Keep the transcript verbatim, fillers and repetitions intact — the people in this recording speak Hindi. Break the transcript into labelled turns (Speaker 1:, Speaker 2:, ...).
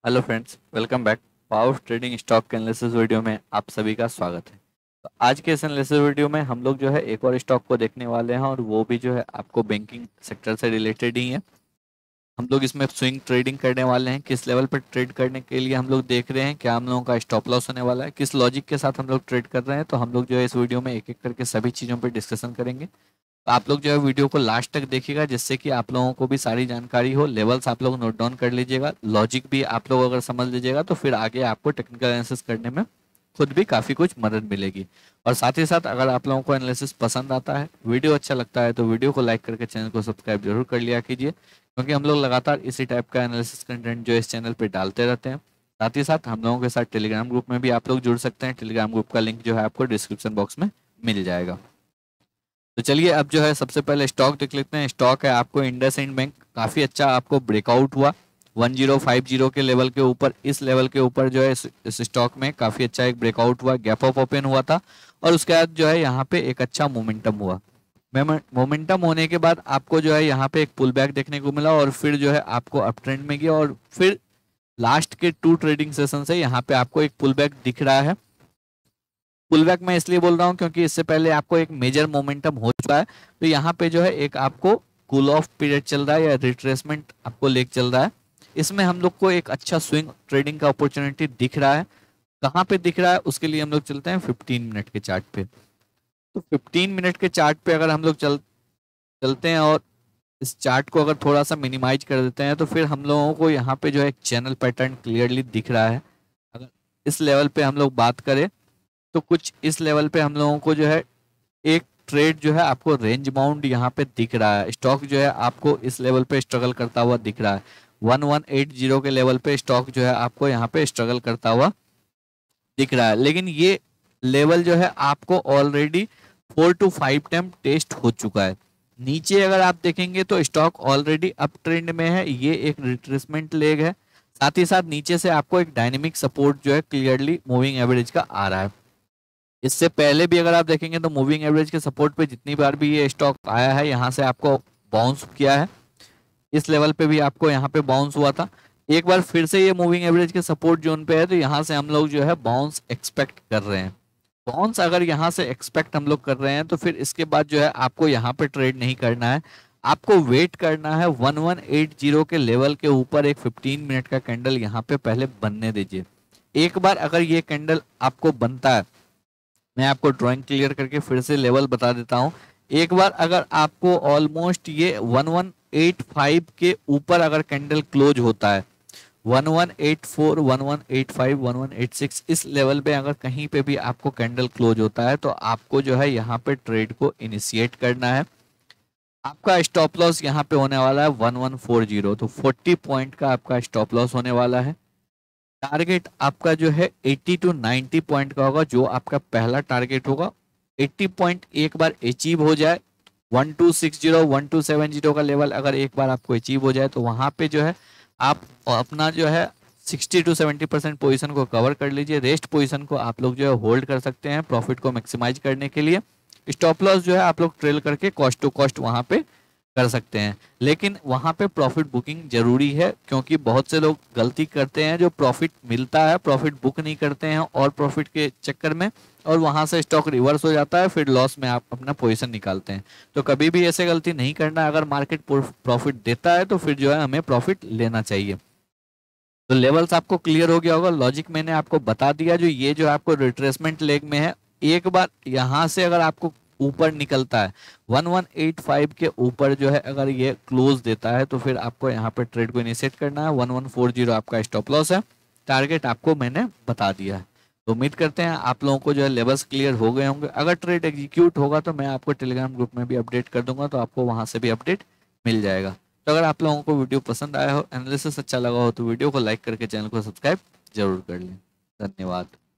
Speaker 1: Hello friends, welcome back. Power trading stock analysis video में आप सभी का स्वागत है। तो आज के इस एनालिसिस वीडियो में हम लोग जो है एक और स्टॉक को देखने वाले हैं और वो भी जो है आपको बैंकिंग सेक्टर से रिलेटेड ही है। हम लोग इसमें स्विंग ट्रेडिंग करने वाले हैं। किस लेवल पर ट्रेड करने के लिए हम लोग देख रहे हैं, क्या हम लोगों का स्टॉप लॉस होने वाला है, किस लॉजिक के साथ हम लोग ट्रेड कर रहे हैं, तो हम लोग जो है इस वीडियो में एक एक करके सभी चीज़ों पर डिस्कशन करेंगे। तो आप लोग जो है वीडियो को लास्ट तक देखिएगा, जिससे कि आप लोगों को भी सारी जानकारी हो। लेवल्स आप लोग नोट डाउन कर लीजिएगा, लॉजिक भी आप लोग अगर समझ लीजिएगा तो फिर आगे आपको टेक्निकल एनालिसिस करने में खुद भी काफ़ी कुछ मदद मिलेगी। और साथ ही साथ अगर आप लोगों को एनालिसिस पसंद आता है, वीडियो अच्छा लगता है, तो वीडियो को लाइक करके चैनल को सब्सक्राइब जरूर कर लिया कीजिए, क्योंकि हम लोग लगातार इसी टाइप का एनालिसिस कंटेंट जो इस चैनल पर डालते रहते हैं। साथ ही साथ हम लोगों के साथ टेलीग्राम ग्रुप में भी आप लोग जुड़ सकते हैं। टेलीग्राम ग्रुप का लिंक जो है आपको डिस्क्रिप्शन बॉक्स में मिल जाएगा। तो चलिए अब जो है सबसे पहले स्टॉक देख लेते हैं। स्टॉक है आपको इंडसइंड बैंक, काफ़ी अच्छा आपको ब्रेकआउट हुआ वन ज़ीरो फाइव ज़ीरो के लेवल के ऊपर। इस लेवल के ऊपर जो है इस, इस स्टॉक में काफ़ी अच्छा एक ब्रेकआउट हुआ, गैप अप ओपन हुआ था और उसके बाद जो है यहाँ पे एक अच्छा मोमेंटम हुआ। मोमेंटम होने के बाद आपको जो है यहाँ पे एक पुल बैक देखने को मिला और फिर जो है आपको अप ट्रेंड में गया और फिर लास्ट के टू ट्रेडिंग सेशन से यहाँ पे आपको एक पुल बैक दिख रहा है। पुल बैक मैं इसलिए बोल रहा हूँ क्योंकि इससे पहले आपको एक मेजर मोमेंटम हो चुका है, तो यहाँ पे जो है एक आपको कूल ऑफ पीरियड चल रहा है या रिट्रेसमेंट आपको लेक चल रहा है। इसमें हम लोग को एक अच्छा स्विंग ट्रेडिंग का अपॉर्चुनिटी दिख रहा है। कहाँ पे दिख रहा है उसके लिए हम लोग चलते हैं फिफ्टीन मिनट के चार्ट पे। तो फिफ्टीन मिनट के चार्ट पे अगर हम लोग चल चलते हैं और इस चार्ट को अगर थोड़ा सा मिनिमाइज कर देते हैं तो फिर हम लोगों को यहाँ पे जो है एक चैनल पैटर्न क्लियरली दिख रहा है। अगर इस लेवल पे हम लोग बात करें तो कुछ इस लेवल पे हम लोगों को जो है एक ट्रेड जो है आपको रेंज बाउंड यहाँ पे दिख रहा है। स्टॉक जो है आपको इस लेवल पे स्ट्रगल करता हुआ दिख रहा है। वन वन एट ज़ीरो के लेवल पे स्टॉक जो है आपको यहाँ पे स्ट्रगल करता हुआ दिख रहा है, लेकिन ये लेवल जो है आपको already four two five time test हो चुका है। नीचे अगर आप देखेंगे तो स्टॉक ऑलरेडी अप ट्रेंड में है, ये एक रिट्रेसमेंट लेग है। साथ ही साथ नीचे से आपको एक डायनेमिक सपोर्ट जो है क्लियरली मूविंग एवरेज का आ रहा है। इससे पहले भी अगर आप देखेंगे तो मूविंग एवरेज के सपोर्ट पे जितनी बार भी ये स्टॉक आया है यहाँ से आपको बाउंस किया है। इस लेवल पे भी आपको यहाँ पे बाउंस हुआ था। एक बार फिर से ये मूविंग एवरेज के सपोर्ट जोन पे है, तो यहाँ से हम लोग जो है बाउंस एक्सपेक्ट कर रहे हैं। बाउंस अगर यहाँ से एक्सपेक्ट हम लोग कर रहे हैं तो फिर इसके बाद जो है आपको यहाँ पे ट्रेड नहीं करना है, आपको वेट करना है। वन वन एट ज़ीरो के लेवल के ऊपर एक फिफ्टीन मिनट का कैंडल यहाँ पे पहले बनने दीजिए। एक बार अगर ये कैंडल आपको बनता है, मैं आपको ड्राइंग क्लियर करके फिर से लेवल बता देता हूं। एक बार अगर आपको ऑलमोस्ट ये वन वन एट फाइव के ऊपर अगर कैंडल क्लोज होता है, one one eight four, one one eight five, one one eight six इस लेवल पे अगर कहीं पे भी आपको कैंडल क्लोज होता है तो आपको जो है यहाँ पे ट्रेड को इनिशिएट करना है। आपका स्टॉप लॉस यहाँ पे होने वाला है वन वन फोर ज़ीरो, तो फोर्टी पॉइंट का आपका स्टॉप लॉस होने वाला है। टारगेट आपका जो है अस्सी टू नब्बे पॉइंट का होगा, जो आपका पहला टारगेट होगा। अस्सी पॉइंट एक बार अचीव हो जाए, one two six zero, one two seven zero का लेवल अगर एक बार आपको अचीव हो जाए तो वहां पे जो है आप अपना जो है sixty to seventy percent position को कवर कर लीजिए। रेस्ट पोजिशन को आप लोग जो है होल्ड कर सकते हैं प्रॉफिट को मैक्सिमाइज करने के लिए। स्टॉप लॉस जो है आप लोग ट्रेल करके कॉस्ट टू कॉस्ट वहां पे कर सकते हैं, लेकिन वहां पे प्रॉफिट बुकिंग जरूरी है, क्योंकि बहुत से लोग गलती करते हैं जो प्रॉफिट मिलता है प्रॉफिट बुक नहीं करते हैं और प्रॉफिट के चक्कर में, और वहां से स्टॉक रिवर्स हो जाता है, फिर लॉस में आप अपना पोजीशन निकालते हैं। तो कभी भी ऐसे गलती नहीं करना। अगर मार्केट प्रॉफिट देता है तो फिर जो है हमें प्रॉफिट लेना चाहिए। तो लेवल्स आपको क्लियर हो गया होगा, लॉजिक मैंने आपको बता दिया। जो ये जो आपको रिट्रेसमेंट लेग में है, एक बार यहाँ से अगर आपको ऊपर निकलता है वन वन एट फाइव के ऊपर जो है अगर ये क्लोज देता है तो फिर आपको यहाँ पे ट्रेड को इनिशिएट करना है। वन वन फोर ज़ीरो आपका स्टॉप लॉस है, टारगेट आपको मैंने बता दिया है। तो उम्मीद करते हैं आप लोगों को जो है लेवल्स क्लियर हो गए होंगे। अगर ट्रेड एग्जीक्यूट होगा तो मैं आपको टेलीग्राम ग्रुप में भी अपडेट कर दूंगा, तो आपको वहां से भी अपडेट मिल जाएगा। तो अगर आप लोगों को वीडियो पसंद आया हो, एनालिसिस अच्छा लगा हो, तो वीडियो को लाइक करके चैनल को सब्सक्राइब जरूर कर लें। धन्यवाद।